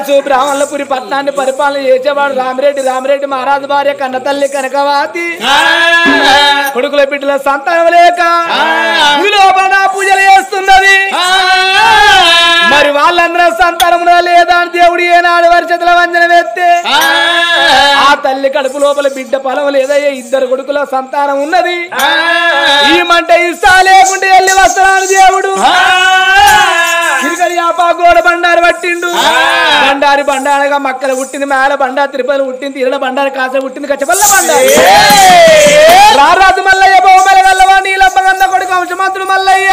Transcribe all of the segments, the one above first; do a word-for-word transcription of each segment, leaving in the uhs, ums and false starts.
తెలుసు బ్రాహ్మణులపురి పట్టణాన్ని పరిపాలన చేసేవాడు రామిరెడ్డి రామిరెడ్డి మహారాజు భార్య కన్న తల్లి కనకవాతి కొడుకుల బిడ్డల సంతానం లేక లోపల పూజలు చేస్తున్నది మరి వాళ్ళందరూ సంతానం లేదా అని దేవుడు ఏనాడు వరిచేతుల వంజన వేస్తే ఆ తల్లి కడుపు లోపల బిడ్డ పొలం లేదయ్యే ఇద్దరు కొడుకుల సంతానం ఉన్నది ఈ మంట ఇస్తా లేకుంటే వెళ్ళి వస్తున్నాను దేవుడు గోడ బండారు పట్టిండు బండారి బండారగా మక్కలు పుట్టింది మేల బండా తిరుపతి పుట్టింది ఇరడ బండారు కాస పుట్టింది కచ్చపల్ల బండారు రారాజు మల్లయ్య బహుమల గల్లవా నీలమ్మ గంద కొడుకు వంశమంతుడు మల్లయ్య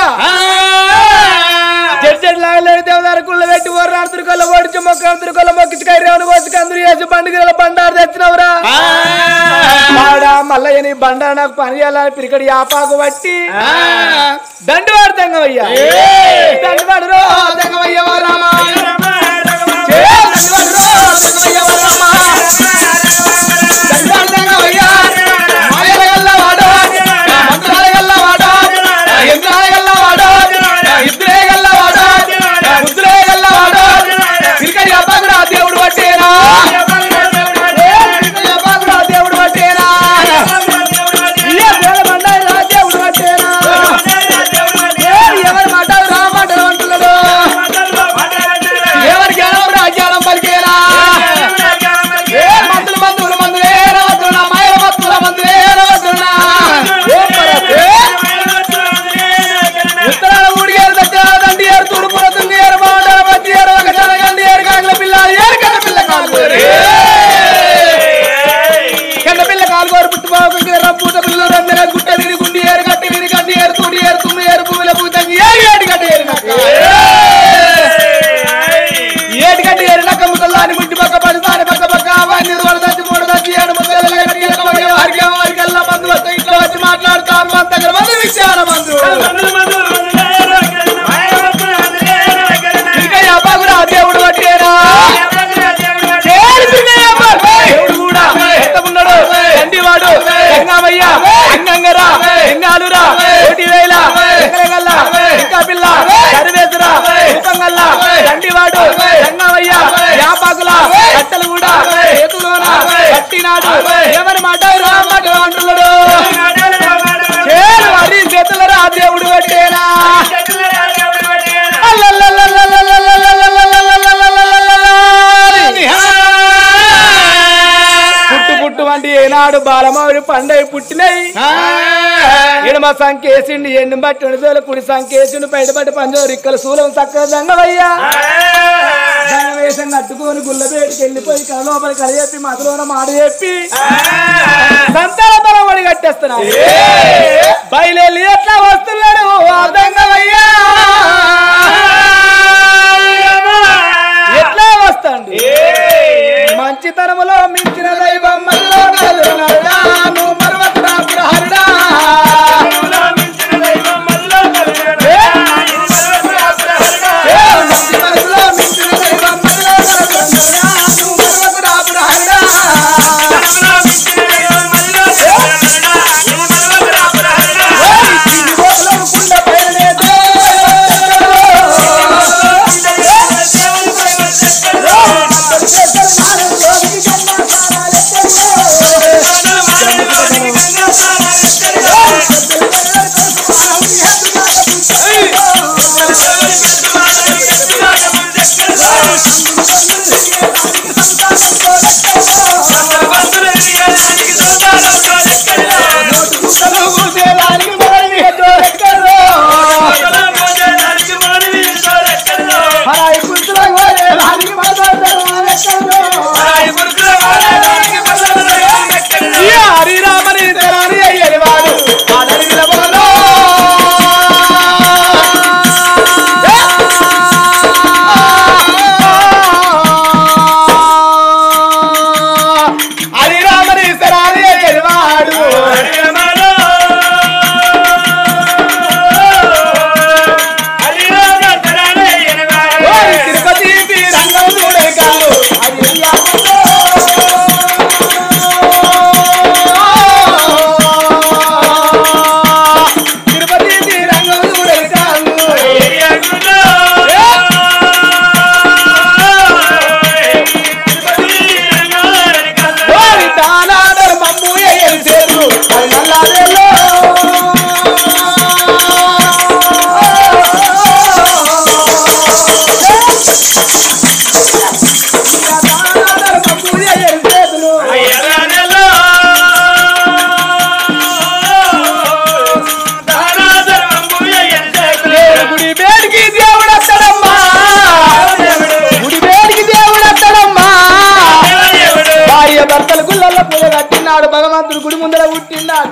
జడ్జెడ్ లాగలేని దేవదారు కుళ్ళ పెట్టి ఓర్రాడు తిరుకొల్ల ఓడిచి మొక్క తిరుకొల్ల మొక్కించి కైరేవుని కోసి కందులు వేసి బండిగిరల బండారు తెచ్చినవురా మాడా మల్లయ్యని బండారు నాకు పని చేయాలని పిరికడి ఆపాకు పట్టి దండువాడు తెంగవయ్యా దండువాడు రో తెంగవయ్య రామా దేవుడు పట్టేరా దేవుడు పట్టేరా దేవుడు పట్టేరా ఎవరి మాట రా మాటలు అంటున్నాడు ఎవరి జ్ఞానం రా జ్ఞానం పలికేరా మందులు మందులు మందులే రవతున్నా మాయల మత్తుల మందులే రవతున్నా ఉత్తరాల ఊడిగేరు దగ్గర దండి ఏరు తూర్పుల తుంగి ఏరు బాగుంటారు మధ్య ఏరు ఒక జనగండి ఏరు కాగల పిల్ల ఏరు కన్న పిల్ల కాలుగోరు కన్న పిల్ల కాలుగోరు పుట్టుబాబు రబ్బూట పిల్లలు రందర గుట్ట విని గుండి ఏరు గట్టి విని గడ్డి ఏరు తూడి ఏరు తుమ్మి ఏరు పువ్వుల పూతంగి ఏరు ఏటి గడ్డి ఏరు ఏటి గడ్డి ఏరు నక్క ముసల్లాని ముంటి పక్క పడిసాని పక్క పక్క వాడిని వడ దచ్చి మూడు దచ్చి ఏడు ముసలి వారికి వారికల్లా మందు వస్తే ఇంట్లో వచ్చి మాట్లాడుతాం మన దగ్గర మందు విషయాల మందు దేవుడు పట్టేరా దేవుడు కూడా ఉన్నాడు చండివాడు గంగామయ్య గంగంగరా గంగాలురా కోటివేల ఎకరగల్లా ఇంకా పిల్ల సరివేసురా రూపంగల్లా చండివాడు గంగామయ్య యాపాకుల కట్టలు కూడా చేతులోన కట్టినాడు ఎవరి మాట రా మాట అంటున్నాడు చేరు వారి చేతులరా దేవుడు పట్టేరా పుట్టు పుట్టు వంటి ఏనాడు బాలమావిడి పండగ పుట్టినాయి ఎడమ సంకేసిండి ఎండు బట్టి ఉడిదోలు కుడి సంకేసిండు బయట బట్టి పంజో రిక్కల శూలం చక్కగా దంగవయ్యా వేసం కట్టుకొని గుల్లబేడికి వెళ్ళిపోయి కల లోపల కల చెప్పి మధులోన మాట చెప్పి సంతాన బలం వడి కట్టేస్తున్నా బయలు ఎట్లా వస్తున్నాడు దంగవయ్యా ఎట్లా వస్తాండు మంచితనములో మించిన దైవం భార్య భర్తలు గుళ్ళల్లో పూజ కట్టినాడు భగవంతుడు గుడి ముందర పుట్టిందాట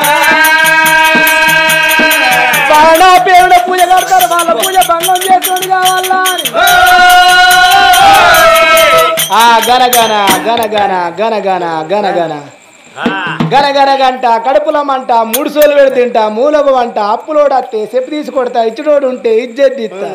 బాణ పేరుడ పూజ కడతారు వాళ్ళ పూజ భంగం చేసేవాడు కావాలా ఆ గనగన గనగన గనగన గనగన గనగన గంట కడుపుల మంట మూడు సోలు పెడి తింటా మూలగు వంట అప్పులోడు అత్తే చెప్పు తీసి కొడతా ఇచ్చుడోడు ఉంటే ఇజ్జత్ ఇస్తా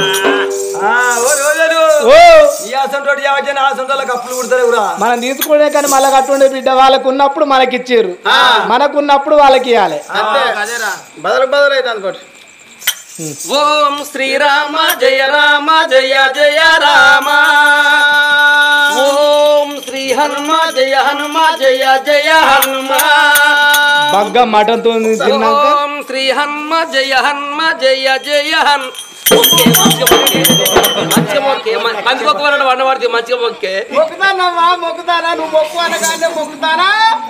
మనం తీసుకునే కానీ మళ్ళీ కట్టుండే బిడ్డ వాళ్ళకు ఉన్నప్పుడు మనకి ఇచ్చారు మనకున్నప్పుడు వాళ్ళకి ఇవ్వాలి బదలు బదలు అయితే అనుకోండి ఓం శ్రీరామ జయ రామ జయ జయ రామ ఓం శ్రీ హనుమ జయ హనుమ జయ జయ హనుమ బగ్గ మటన్ తో తిన్నాక ఓం శ్రీ హనుమ జయ హనుమ జయ జయ హన్ మంచిగా మొక్కే మొక్కుతానమ్మా మొక్కుతానా నువ్వు మొక్కు అనగానే మొక్కుతానా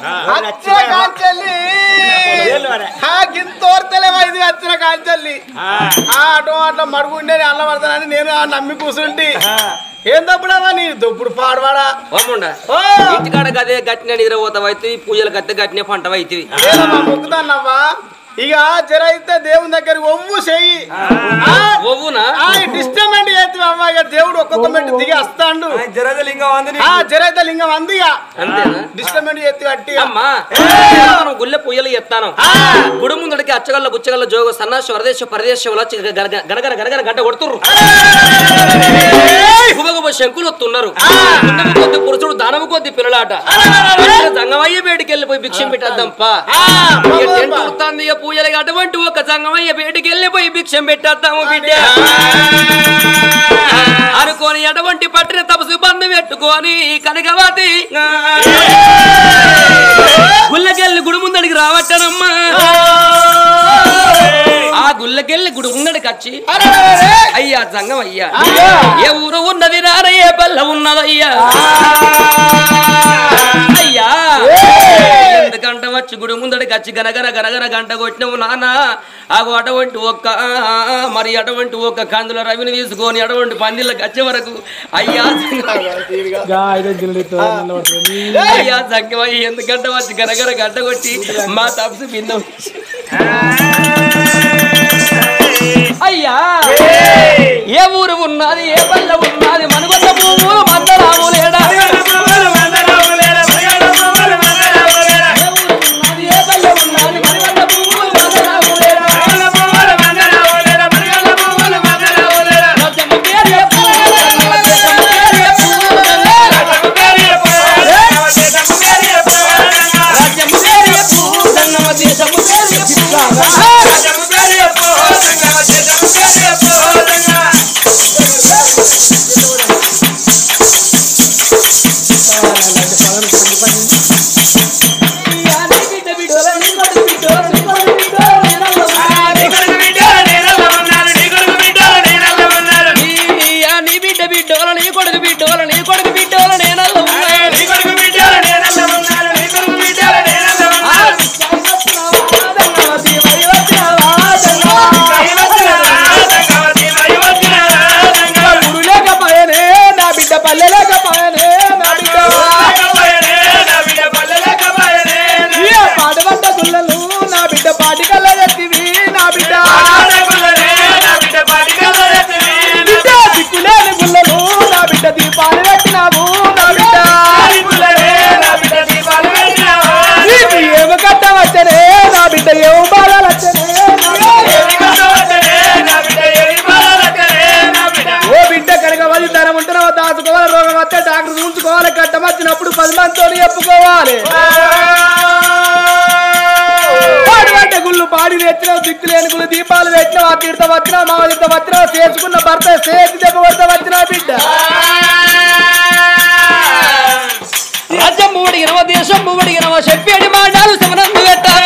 గింతోర్తలేవా ఇది వచ్చిన కాంచెల్లి అటో అట్లా మడుగుండే అల్ల పడతానని నేను నమ్మి కూర్చుంటి ఏం తప్పుడావా నీ దొప్పుడు పాడవాడా ఇంటికాడ గదే గట్టిన నిద్ర పోతావైతే పూజలు గట్టే గట్టిన పంటవైతే మొక్కుతానవ్వా ఇక జర అయితే దేవుని దగ్గర ఒవ్వు చెయ్యి డిస్టర్మెంట్ చేస్తావు అమ్మా ఇక దేవుడు ఒక్కొక్క మెట్టు దిగి వస్తాడు జరైతే లింగం అంది జరైతే లింగం అంది డిస్టర్మెంట్ చేస్తే అట్టి అమ్మా గుళ్ళె పూజలు చెప్తాను గుడి ముందుడికి అచ్చగల్ల బుచ్చగల్ల జోగ సన్నాస వరదేశ పరదేశంలో గనగన గనగన గంట కొడుతుర్రు గుబగుబ శంకులు వస్తున్నారు కొద్ది పురుషుడు దానము కొద్ది పిల్లలాట సంగమయ్య బయటికి వెళ్ళిపోయి భిక్షం పెట్టేద్దాంపా పూజలకి అటువంటి ఒక సంగమయ్య బయటికి వెళ్ళిపోయి భిక్షం పెట్టేద్దాము బిడ్డ అనుకోని అటువంటి పట్టిన తపసు బంధు పెట్టుకొని కనకవతి గుళ్ళకెళ్ళి గుడి ముందడికి రావట్టనమ్మా ఆ గుళ్ళకెళ్ళి గుడి ముందడికి వచ్చి అయ్యా సంగం అయ్యా ఏ ఊరు ఉన్నది నాన్న ఏ పల్ల ఉన్నదయ్యా అయ్యా ఎందుకంట వచ్చి గుడి ముందడికి వచ్చి గనగన గనగన గంట కొట్టినవు నాన్న ఆగు అటువంటి ఒక్క మరి అటువంటి ఒక్క కందుల రవిని తీసుకొని అటువంటి పందిళ్ళకి వచ్చే వరకు అయ్యా అయ్యా సంఖ్య ఎందుకంట వచ్చి గనగన గంట కొట్టి మా తప్సు భిన్నం అయ్యా ఏ ఊరు ఉన్నది ఏ పల్లె ఉన్నది మనకొండ పువ్వు మందరాము లేడా డాక్టర్ చూసుకోవాలి కట్టం వచ్చినప్పుడు పది మందితో చెప్పుకోవాలి పాడివంట గుళ్ళు పాడి తెచ్చినావు దిక్కు లేని గుళ్ళు దీపాలు తెచ్చినావు ఆ తీర్థ వచ్చినా మా తీర్థ వచ్చినా చేసుకున్న భర్త చేతి దెబ్బ కొడత వచ్చినా బిడ్డ రాజ్యం మూడిగినవ దేశం మూడిగినవ చెప్పేడి మాటలు శమనందు పెట్టారు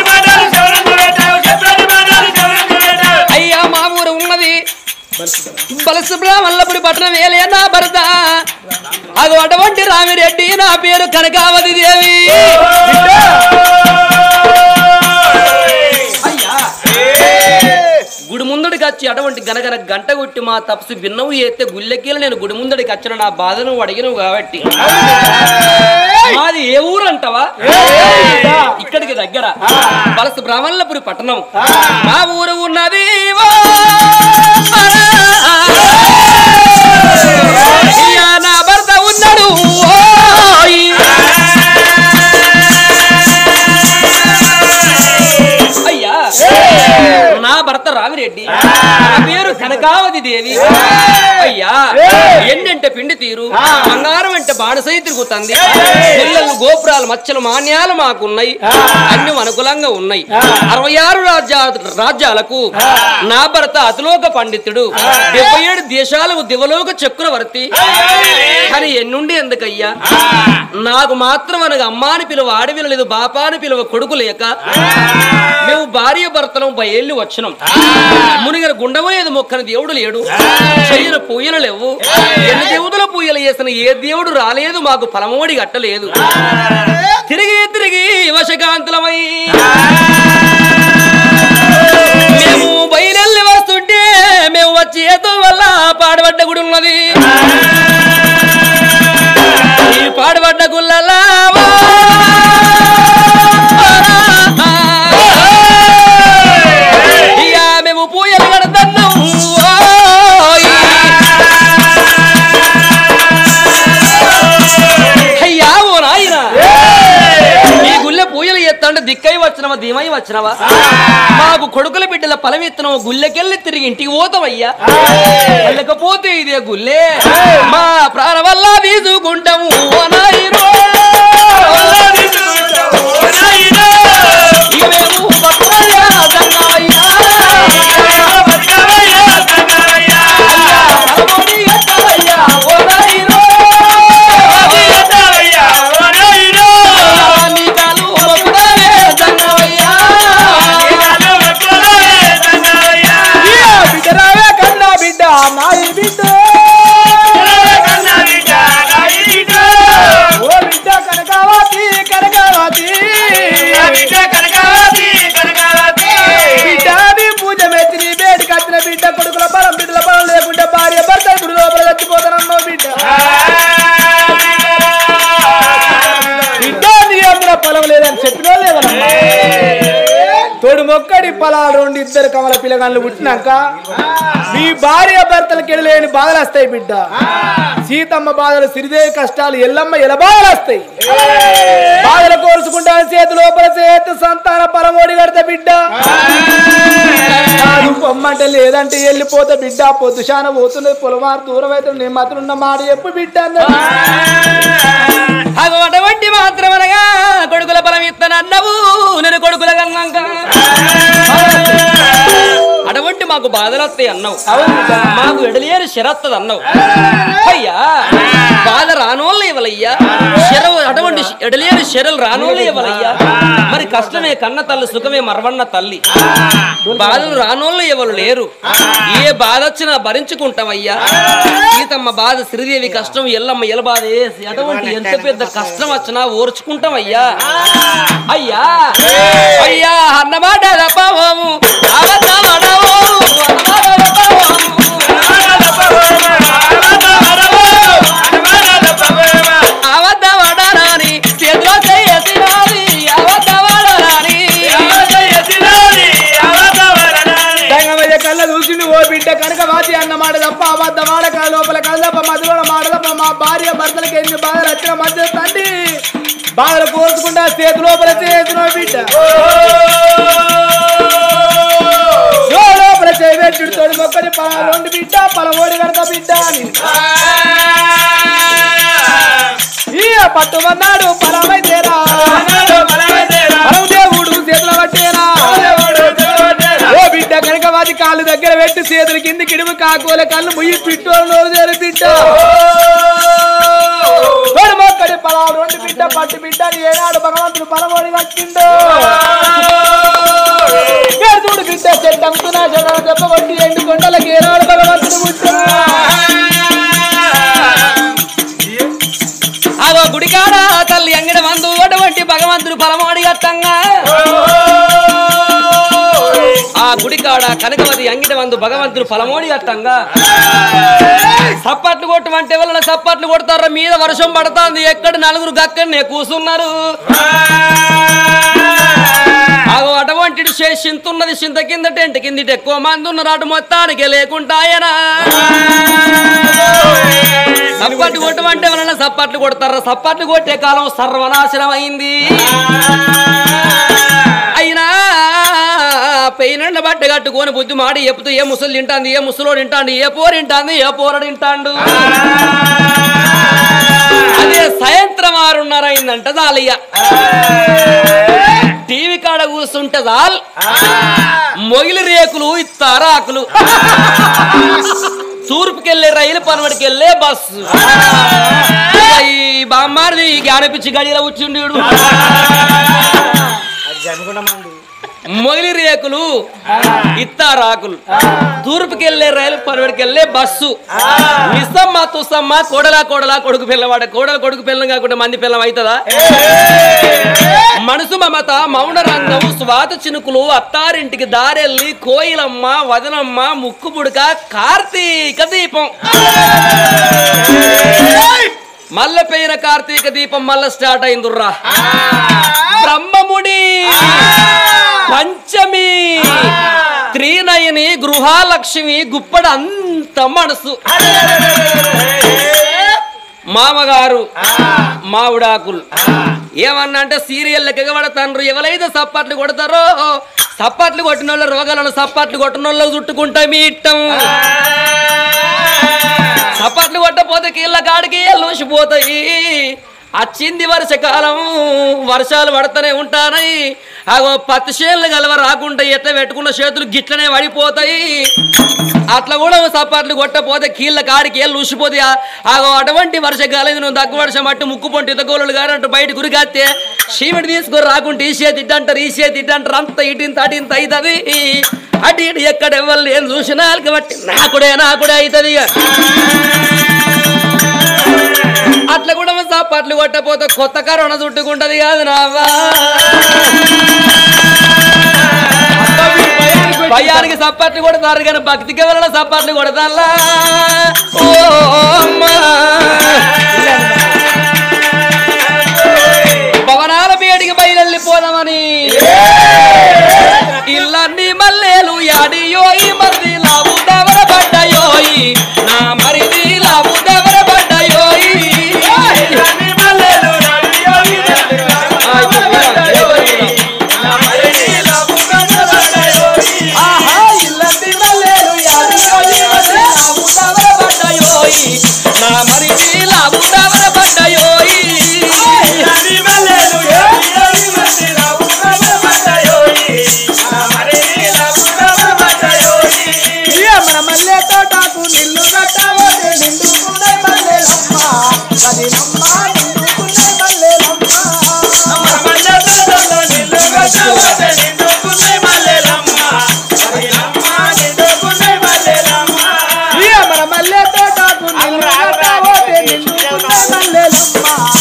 అయ్యా మా ఊరు ఉన్నది బలసుబ్రహ్మణ్యపుడి పట్టణం వేలే నా భర్త అగు అటువంటి రామిరెడ్డి నా పేరు కనకావతి దేవి గుడి ముందుడికి వచ్చి అటువంటి గనగన గంట కొట్టి మా తపసు విన్నవు ఎత్తే గుళ్ళెకీలు నేను గుడి ముందడికి వచ్చిన నా బాధను అడిగినవు కాబట్టి మాది ఏ ఊరు అంటావా? ఇక్కడికి దగ్గర వలస బ్రాహ్మణులపురి పట్టణం. మా ఊరు ఉన్నది నా భర్త ఉన్నాడు అయ్యా, నా భర్త రామిరెడ్డి, నా పేరు కనకావతి దేవి. అయ్యా, ఎన్నంటే పిండి తీరు, బంగారం అంటే బాడసై తిరుగుతుంది. పిల్లలు గోపురాలు మచ్చలు మాన్యాలు మాకున్నాయి, అన్ని అనుకూలంగా ఉన్నాయి. అరవై ఆరు రాజ్యా రాజ్యాలకు నా భర్త అతిలోక పండితుడు, డెబ్బై ఏడు దేశాలకు దివలోక చక్రవర్తి. కానీ ఎన్నుండి ఎందుకయ్యా నాకు మాత్రం అనగా అమ్మాని పిలువ ఆడవిల లేదు, బాపాని పిలువ కొడుకు లేక మేము భార్య భర్తలం బయలు వచ్చినాం. మునిగన గుండమనేది మొక్కని దేవుడు లేడు, చెయ్యన పూయలు లేవు. ఎన్ని దేవుడుల పూయలు చేసిన ఏ దేవుడు రాలేదు, మాకు ఫలమోడి గట్టలేదు. తిరిగి తిరిగి వశకాంతులమై మేము బయలెల్లి వస్తుంటే మేము వచ్చి ఏతో వల్ల పాడబడ్డ గుడి ఉన్నది. ఈ పాడబడ్డ గుళ్ళలా మేము పూయలు కడతాం. అయ్యా ఓ నాయన, ఈ గుళ్ళె పూయలు ఎత్తంటే దిక్కై వచ్చినవా ధీమై వచ్చినవా? మాకు కొడుకుల బిడ్డల ఫలమెత్తున్నావు, గుళ్ళెకెళ్ళి తిరిగి ఇంటికి పోతామయ్యా. వెళ్ళకపోతే ఇదే గుళ్ళే మా ప్రాణ వల్ల తీసుకుంటాము. ఓ నాయనో ఇక మేము బతుకయ్యా దంగయ్యా. తోడు మొక్కడి పొలాలు రెండు ఇద్దరు కమల పిల్లగాళ్ళు పుట్టినాక మీ భార్య భర్తలకి లేని బాధలు వస్తాయి బిడ్డ. సీతమ్మ బాధలు, సిరిదేవి కష్టాలు, ఎల్లమ్మ ఎల బాధలు వస్తాయి. బాధలు కోరుచుకుంటాను చేతి లోపల చేతి సంతాన పరమోడి కడతా బిడ్డ. పొమ్మంటే లేదంటే వెళ్ళిపోతా బిడ్డ. పొద్దుశాన పోతున్నది పొలమారు దూరం అయితే నేను మాత్రం ఉన్న మాట చెప్పు బిడ్డ. అటువంటి మాత్రమనగా కొడుకుల బలం ఇస్తానన్నావు, నేను కొడుకుల కన్నాక అటువంటి మాకు బాధలు వస్తాయి అన్నావు, మాకు ఎడలేని షరత్తది అన్నావు. అయ్యా బాధ రానోళ్ళు ఇవ్వలయ్యా, శరవు అటువంటి ఎడలేని శరలు రానోళ్ళు ఇవ్వలయ్యా. మరి కష్టమే కన్న తల్లి, సుఖమే మరవన్న తల్లి. బాధలు రానోళ్ళు ఎవరు లేరు, ఏ బాధ వచ్చినా భరించుకుంటామయ్యా. సీతమ్మ బాధ, శ్రీదేవి కష్టం, ఎల్లమ్మ ఎల బాధ, అటువంటి ఎంత పెద్ద కష్టం వచ్చినా ఓర్చుకుంటామయ్యా. అయ్యా అయ్యా అన్నమాట తప్పవము కళ్ళ చూసిండు ఓ బిడ్డ కనకవాతి అన్నమాట తప్ప అబద్ధమాట కాదు, లోపల కళ్ళ తప్ప మధ్యలో మాట తప్ప. మా భార్య భర్తలకి ఎన్ని బాధలు వచ్చిన మధ్య తండ్రి బాధలు కోరుచుకుంటా చేతి లోపల చేతున్న బిడ్డ లోపల చేయబెట్టుడు తోడు మొక్కని రెండు బిడ్డ పలమోడి కడతా బిడ్డ అని పట్టుమన్నాడు. పరమైతేరా దేవుడు చేతుల పట్టేరా ఓ బిడ్డ కనకవాది కాళ్ళు దగ్గర పెట్టి చేతుల కింది కిడుము కాకోలే కళ్ళు ముయ్యి పిట్టు నోరు చేరి బిడ్డ మొక్కడి పలావు రెండు బిడ్డ పట్టు బిడ్డ ఏనాడు భగవంతుడు పలమోడి కట్టిండో చూడు బిడ్డ చెట్టంతున్నా చెడ దెబ్బ కొట్టి ఎండు కొండలకి ఏనాడు భగవంతుడు పుట్టు అదో గుడికాడ తల్లి అంగడి మందు అటువంటి భగవంతుడు పలమోడి కట్టంగా ఆ గుడికాడ కనకవతి అంగిట మందు భగవంతుడు ఫలమోడి అట్టంగా సప్పట్లు కొట్టమంటే వలన సప్పట్లు కొడతారా మీద వర్షం పడుతుంది ఎక్కడ నలుగురు గక్కడనే కూసున్నారు అగో అటువంటి చింతున్నది చింత కింద టెంట్ కిందిట ఎక్కువ మంది ఉన్నారు అటు మొత్తానికి లేకుంటాయనా సప్పట్లు కొట్టమంటే వలన సప్పట్లు కొడతారా సప్పట్లు కొట్టే కాలం సర్వనాశనం అయింది అయినా పెయినండ బట్ట కట్టుకొని బుద్ధి మాడి చెప్తూ ఏ ముసలు తింటాంది ఏ ముసలోడు తింటాండు ఏ పోరు తింటాంది ఏ పోరడు తింటాండు అదే సాయంత్రం ఆరున్నర అయిందంట చాలయ్య టీవీ కాడ కూర్చుంటే చాలు మొగిలి రేకులు ఇస్తారా ఆకులు తూర్పుకెళ్ళే రైలు పనవడికి వెళ్ళే బస్సు ఈ బామ్మారిది జ్ఞానపిచ్చి గడిలో కూర్చుండి మొగిలి రేకులు ఇత్తారాకులు తూర్పుకెళ్లే రైలు పనవడికి వెళ్ళే బస్సు మిస్సమ్మ తుసమ్మ కోడలా కోడలా కొడుకు పిల్లవాడ కోడలు కొడుకు పిల్లం కాకుండా మంది పిల్లం అవుతుందా మనసు మమత మౌన రంగం స్వాత చినుకులు అత్తారింటికి దారెల్లి కోయిలమ్మ వదనమ్మ ముక్కు పుడక కార్తీక దీపం మల్ల పెయిన కార్తీక దీపం మళ్ళా స్టార్ట్ అయిందిర్రా బ్రహ్మముడి పంచమి త్రీనయని గృహాలక్ష్మి గుప్పడ అంత మనసు మామగారు మావిడాకులు ఏమన్నా అంటే సీరియల్ ఎగబడతారు ఎవరైతే సప్పట్లు కొడతారో సప్పట్లు కొట్టిన వాళ్ళ రోగాలను సప్పట్లు కొట్టిన వాళ్ళు చుట్టుకుంటా మీ ఇట్టం సప్పట్లు కొట్టపోతే కీళ్ళ కాడికి లూసిపోతాయి వచ్చింది వర్షకాలం వర్షాలు పడుతూనే ఉంటాయి అగో పత్తి చేనులు గలవ రాకుండా ఎట్లా పెట్టుకున్న చేతులు గిట్లనే పడిపోతాయి అట్లా కూడా సపాట్లు కొట్టపోతే కీళ్ళ కాడికి వెళ్ళి ఊసిపోతాయి అగో అటువంటి వర్షకాలం నువ్వు దగ్గు వర్షం అట్టు ముక్కు పొంటి ఇతగోళ్ళు గారు అంటూ బయట గురికాస్తే చీమిడి తీసుకొని రాకుంటే ఈసే తిట్టంటారు ఈసే తిట్టంటారు అంత ఇటింత అటింత అవుతుంది అటు ఇటు ఎక్కడ ఎవరు ఏం చూసినా బట్టి నాకుడే నాకుడే అవుతుంది అట్లా కూడా సపాట్లు కొట్టపోతే కొత్త కరోనా చుట్టుకుంటది కాదు నావా భయానికి సపాట్లు కొడతారు కానీ భక్తికి ఎవరైనా సపాట్లు కొడతారా ఓ అమ్మా భవనాల పేడికి బయలుపోదామని ఇల్లన్నీ మల్లెలు యాడియోయి మరిది లావు దవర పడ్డాయోయి నా మరిది లావు దవర పడ్డాయోయి నా మరిది లావు దవర పడ్డాయోయి మన మల్లె తోటకు నిల్లు కట్టబోతే నిండుకునే మల్లెలమ్మ కదినమ్మ నిండుకునే మల్లెలమ్మ మన మల్లె తోటలో నిల్లు కట్టబోతే నిండుకునే మల్లెలమ్మ కదినమ్మ నిండుకునే మల్లెలమ్మ మన మల్లె తోటకు నిల్లు కట్టబోతే నిండుకునే మల్లెలమ్మ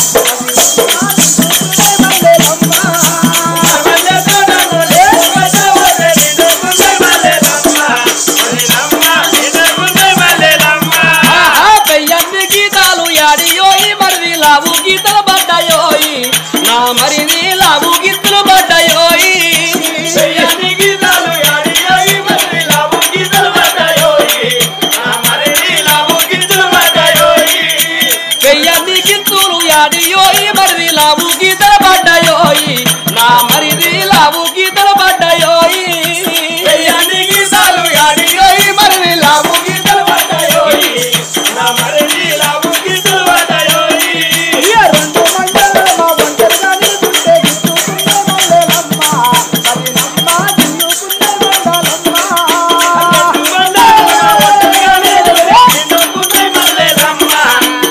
లావు గీతలు పడ్డాయోయి నా మరిది లావు గీతలు పడ్డాయోయి గీతాలు యాడియోయి మరిది లావు గీతలు పడ్డాయోయి నా మరిది లావు గీతలు పడ్డాయోయి వెయ్యన్ని గింతులు యాడియోయి మరిది లావు గీతలు పడ్డాయోయి నా మరిది లావు గీతలు పడ్డాయోయి వెయ్యన్ని గీతాలు యాడియోయి మరిది లావు గీతలు పడ్డాయోయి నా మరిది లావు గీతలు పడ్డాయోయి రెండు మండల మా వంటలు కానీ గుండె గిట్టుకునే మల్లెలమ్మ కదినమ్మ గిట్టుకునే మల్లెలమ్మ రెండు మండల మా వంటలు కానీ గిట్టుకునే మల్లెలమ్మ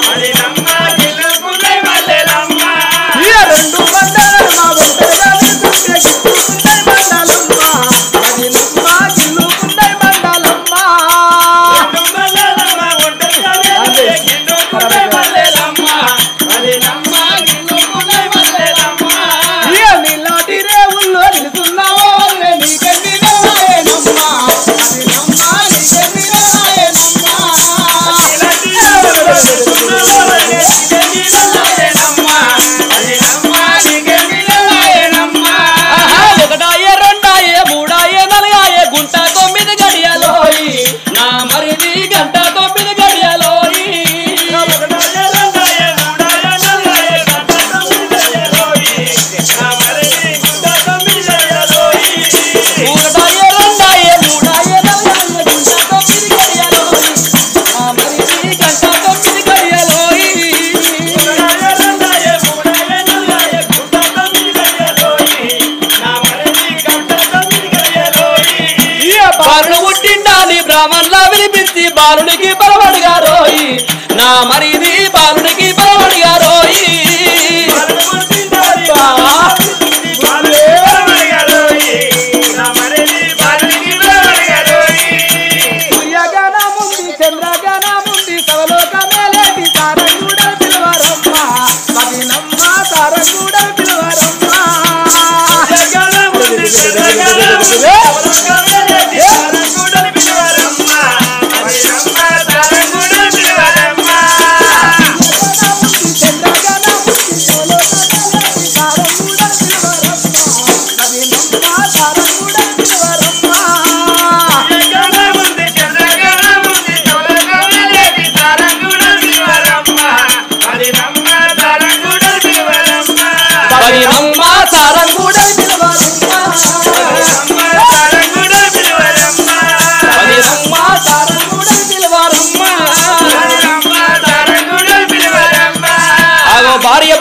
కదినమ్మ గిట్టుకునే మల్లెలమ్మ రెండు మండల మా వంటలు కానీ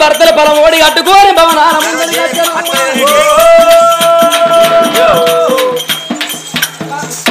భర్తల పొలం ఓడి కట్టుకొని భవనాల ముందరికి వచ్చాను.